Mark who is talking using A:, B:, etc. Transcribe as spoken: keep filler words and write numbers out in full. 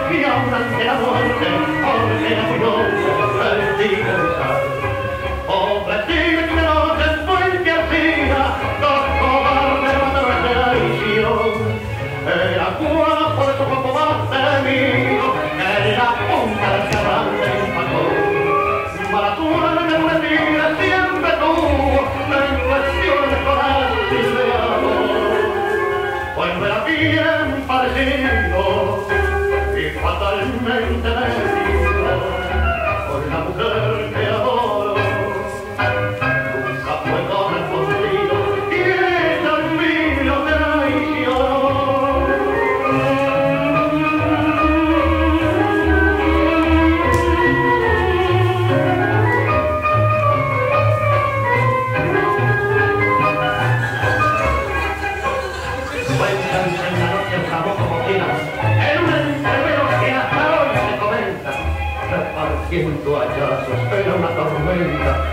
A: y aún ante la muerte, porque era muy noble el tigre Pisauro. Pobre tigre que de noche en Fuente Arcina, dos cobardes mataron a traición. Era guapo de su cuerpo más temido, en la punta del carrante empató. Mala suerte un tigre siempre tuvo, en cuestiones de corazón y de amor. Pues me era bien parecido y fatalmente metido con la mujer que adoro. Nunca fue correspondido y ella en mí lo traicionó. Cuéntanse en la noche un famoso botina, en un entrevero que hasta hoy se comenta, repartiendo hallazgos era una tormenta.